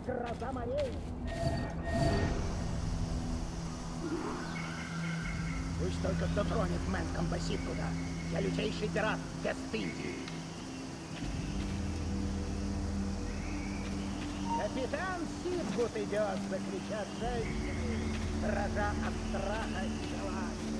Гроза морей. Пусть только кто тронет Мэн Компасит туда. Я лютейший пират Вест-Индии. Капитан Сидгут идет, закричат женщины, дрожа от страха и желания.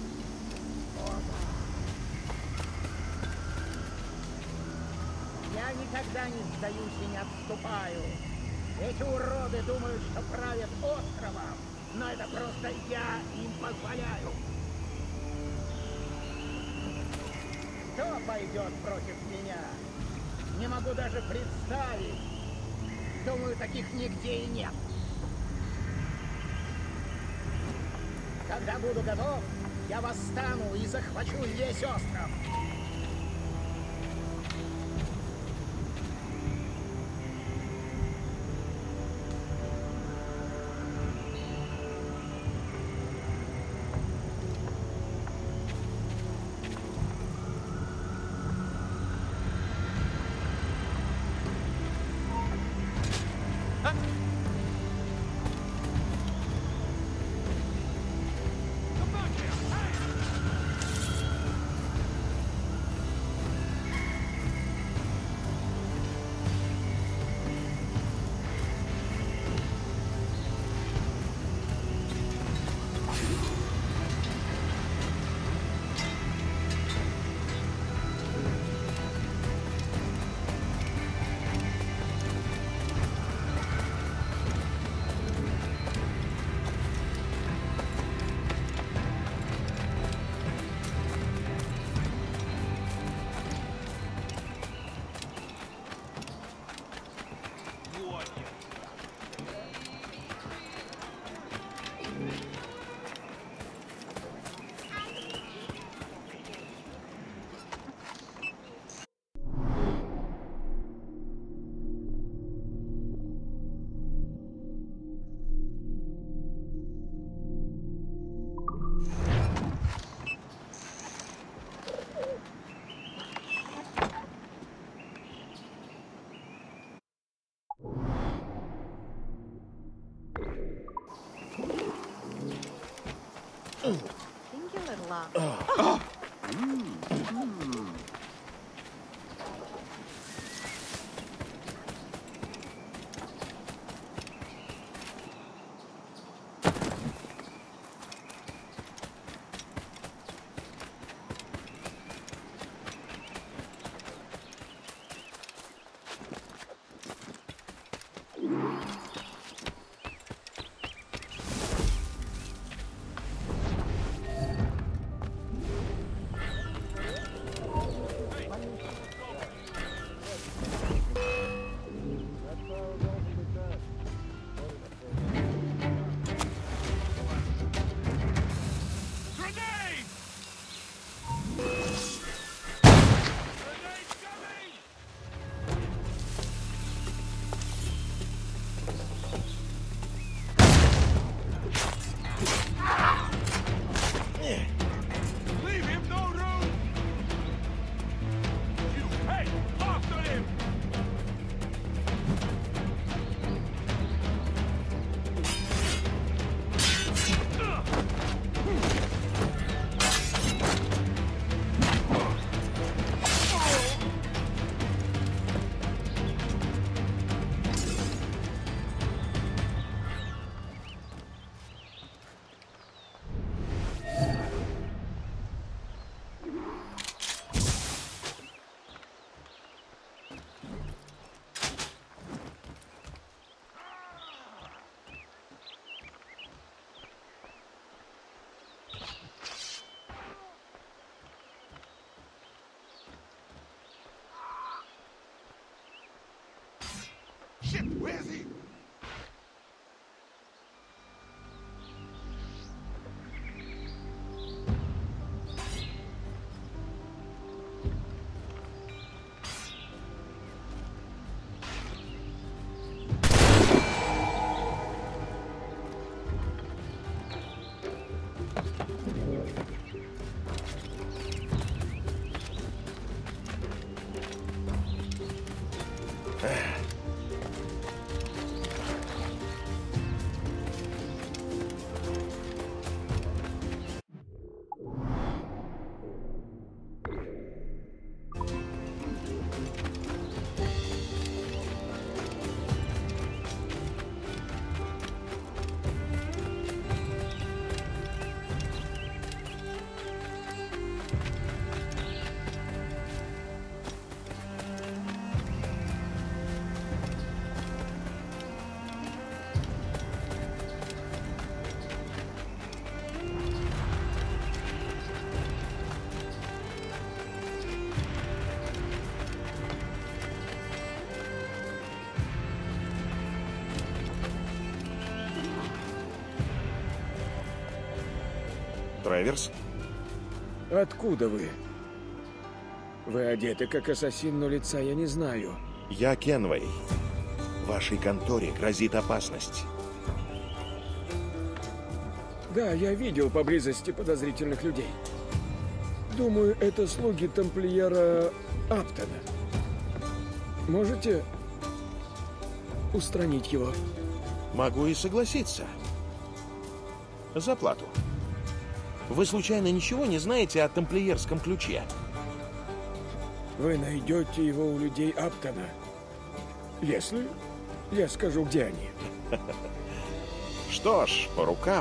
Я никогда не сдаюсь и не отступаю. Эти уроды думают, что правят островом, но это просто я им позволяю. Кто пойдет против меня? Не могу даже представить. Думаю, таких нигде и нет. Когда буду готов, я восстану и захвачу весь остров. Think a little up. Shit, where is he? Треверс? Откуда вы? Вы одеты как ассасин, но лица я не знаю. Я Кенвей. Вашей конторе грозит опасность. Да, я видел поблизости подозрительных людей. Думаю, это слуги тамплиера Аптона. Можете устранить его? Могу и согласиться. За плату. Вы случайно ничего не знаете о тамплиерском ключе? Вы найдете его у людей Аптона. Если я скажу, где они. Что ж, по рукам.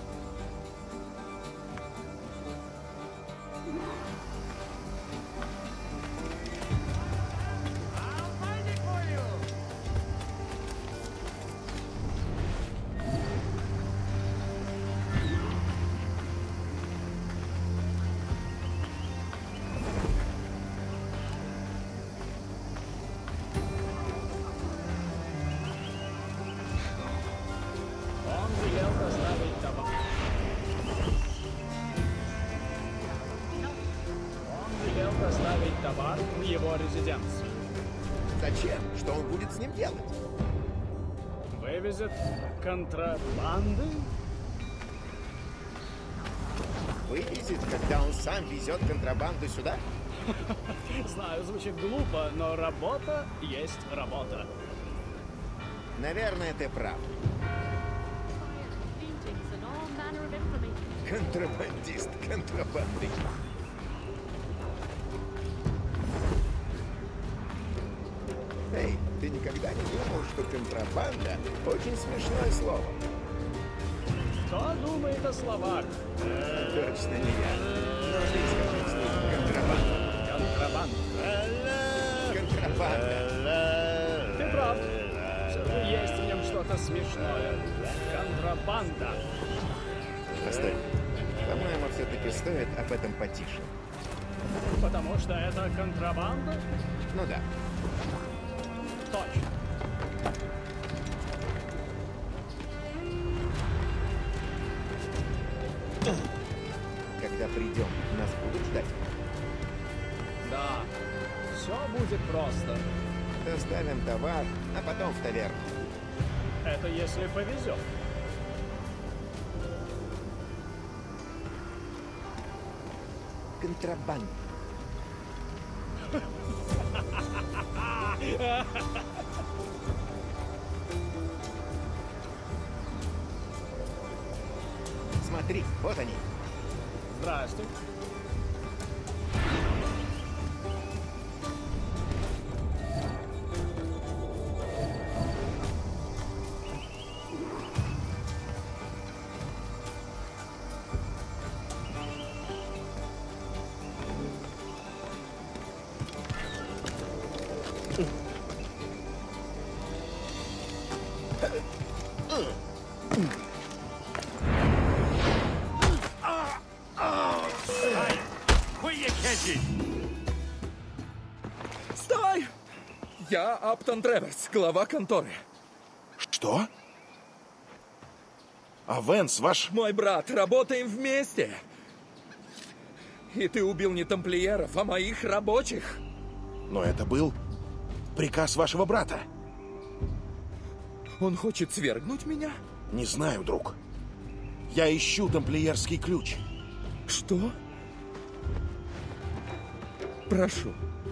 Товар в его резиденцию. Зачем? Что он будет с ним делать? Вывезет контрабанды? Вывезет, когда он сам везет контрабанду сюда? Знаю, звучит глупо, но работа есть работа. Наверное, ты прав. Paintings and all manner of information. Контрабандист, контрабандой. Эй, ты никогда не думал, что контрабанда очень смешное слово? Кто думает о словах? Точно не я. Но ты скажи вслух контрабанда. Контрабанда. Контрабанда. Ты прав. Все же есть в нем что-то смешное. Контрабанда. Постой. По-моему, все-таки стоит об этом потише. Потому что это контрабанда? Ну да. Точно. Когда придем, нас будут ждать. Да. Все будет просто. Доставим товар, а потом в таверну. Это если повезет. Контрабанда. Смотри, вот они. Здрасте. Стой! Я Аптон Треверс, глава конторы. Что? А Венс ваш... Мой брат, работаем вместе. И ты убил не тамплиеров, а моих рабочих. Но это был приказ вашего брата. Он хочет свергнуть меня? Не знаю, друг. Я ищу тамплиерский ключ. Что? Прошу.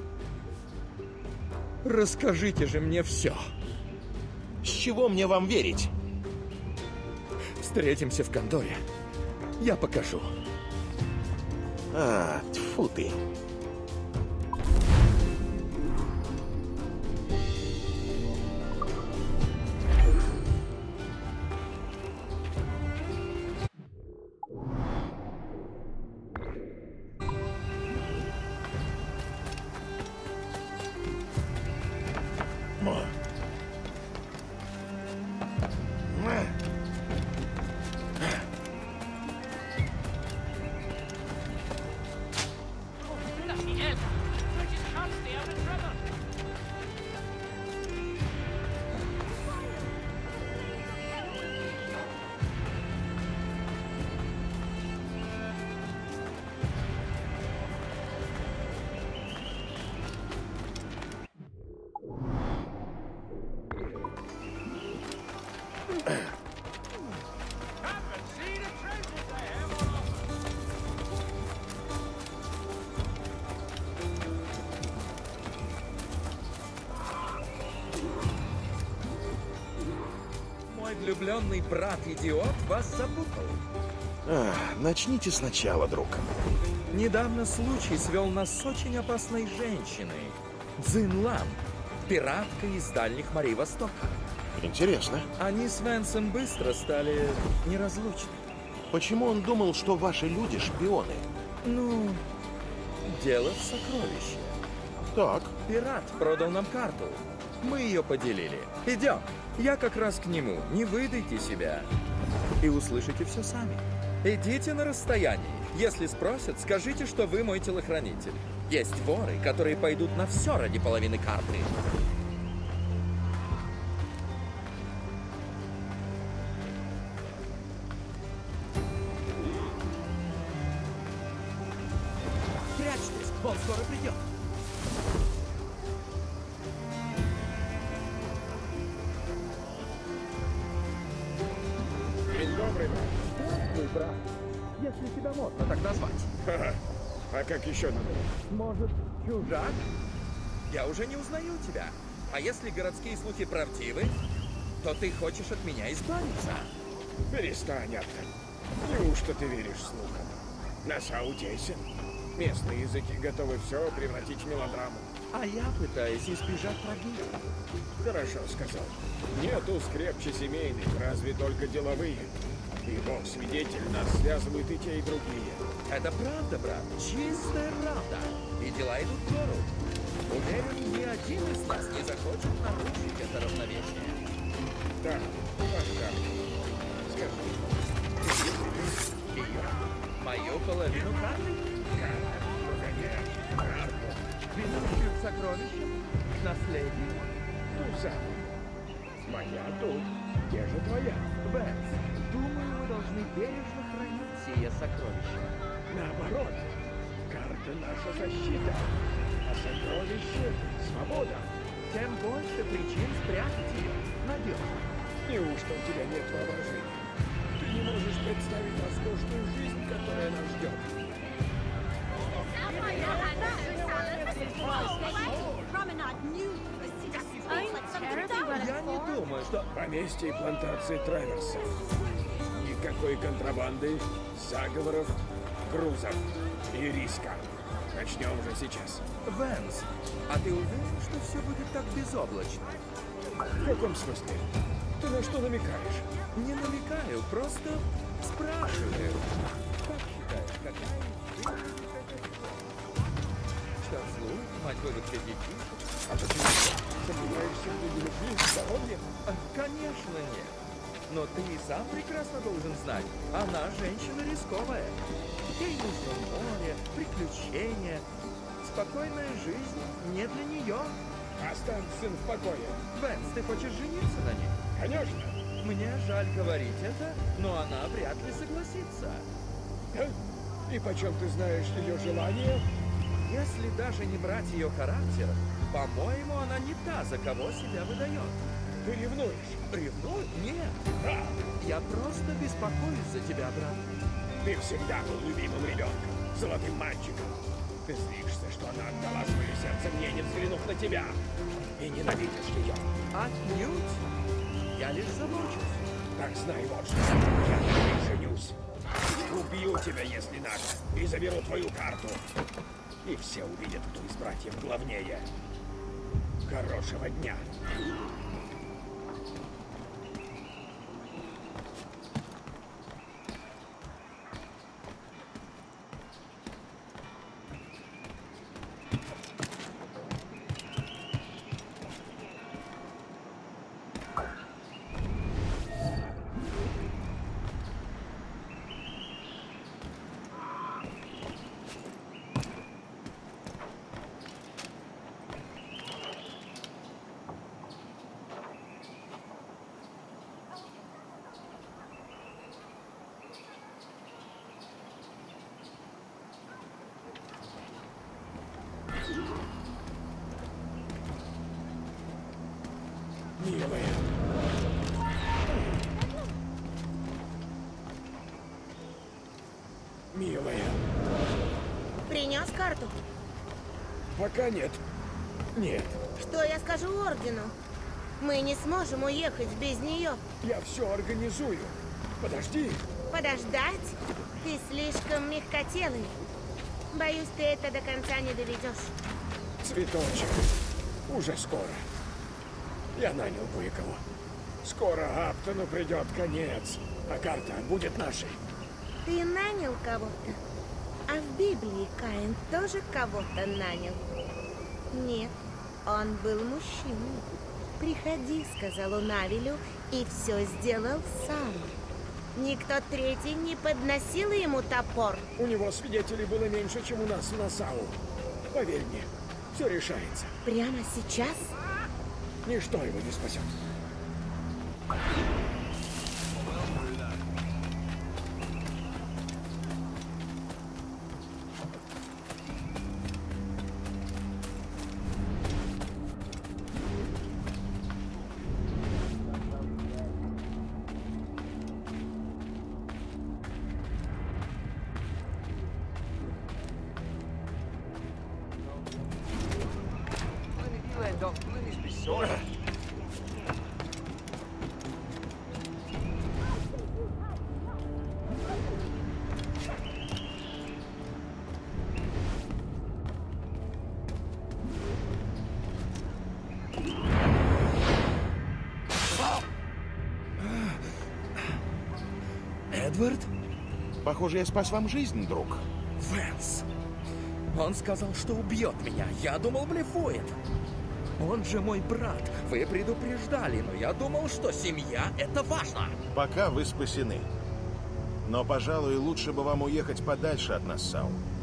Расскажите же мне все. С чего мне вам верить? Встретимся в конторе. Я покажу. А, тьфу ты. влюбленный брат-идиот вас запутал. Начните сначала, друг. Недавно случай свел нас с очень опасной женщиной. Цзин Лан, пиратка из дальних морей Востока. Интересно, Они с Венсом быстро стали неразлучны. почему он думал, что ваши люди шпионы? Ну, дело в сокровище. Так, Пират продал нам карту. Мы ее поделили. Идем. Я как раз к нему. Не выдайте себя. И услышите все сами. Идите на расстоянии. Если спросят, скажите, что вы мой телохранитель. Есть воры, которые пойдут на все ради половины карты. Прячьтесь, он скоро придет. День добрый, брат. Если тебя можно так назвать. Ха-ха. А как еще надо? Может, чужак? Я уже не узнаю тебя. А если городские слухи правдивы, то ты хочешь от меня избавиться. Перестань, Аптон. Неужто ты веришь слухам? Насау тесен. Местные языки готовы все превратить в мелодраму. А я пытаюсь избежать трагедии. Хорошо сказал. Нету скрепче семейных, разве только деловые. И Бог свидетель, нас связывают и те, и другие. Это правда, брат. Чистая правда. И дела идут в гору. Уверен, ни один из нас не захочет нарушить это равновесие. Так, пока. Скажи, Ее. Мою половину карты. Ведущую к сокровищам, к наследию. ту самую. Моя тут. Где же твоя? Бэнс, думаю, мы должны бережно хранить сие сокровища. Наоборот. Карта наша защита. А сокровище — свобода. Тем больше причин спрятать ее надежно. Неужто у тебя нет воображения? Ты не можешь представить роскошную жизнь, которая нас ждет. Я не думаю, что... Поместье и плантации Траверса. Никакой контрабанды, заговоров, грузов и риска. Начнем уже сейчас. Вэнс, а ты уверен, что все будет так безоблачно? В каком смысле? Ты на что намекаешь? Не намекаю, просто спрашиваю. Как считаешь, какая... Что, вслух, мать выдохся детей? А ты сомневаешься в любви и здоровье? Конечно нет. Но ты и сам прекрасно должен знать, она женщина рисковая. Ей нужно море, приключения. Спокойная жизнь не для нее. Оставь сын в покое. Вэнс, ты хочешь жениться на ней? Конечно. Мне жаль говорить это, но она вряд ли согласится. Да? И почем ты знаешь ее желание? Если даже не брать ее характер, по-моему, она не та, за кого себя выдает. Ты ревнуешь? Ревную? Нет. Да. Я просто беспокоюсь за тебя, брат. Ты всегда был любимым ребенком, золотым мальчиком. Ты злишься, что она отдала свое сердце мне, не взглянув на тебя. И ненавидишь ее. Отнюдь. Я лишь забочусь. Так знай вот что. Я на ней женюсь. Убью тебя, если надо. И заберу твою карту. И все увидят, кто из братьев главнее. Хорошего дня. Милая. Милая. Принес карту? Пока нет. Нет. Что я скажу ордену? Мы не сможем уехать без нее. Я все организую. Подожди. Подождать? Ты слишком мягкотелый. Боюсь, ты это до конца не доведешь. Цветочек. Уже скоро. Я нанял кое-кого. Скоро Аптону придет конец, а карта будет нашей. Ты нанял кого-то? А в Библии Каин тоже кого-то нанял? Нет, он был мужчиной. «Приходи», — сказал он Авелю, и все сделал сам. Никто третий не подносил ему топор. У него свидетелей было меньше, чем у нас в Нассау. Поверь мне, все решается. Прямо сейчас? Ничто его не спасет. Эдвард? Похоже, я спас вам жизнь, друг. Вэнс. Он сказал, что убьет меня. Я думал, блефует. Он же мой брат. Вы предупреждали, но я думал, что семья — это важно. Пока вы спасены. Но, пожалуй, лучше бы вам уехать подальше от Нассау.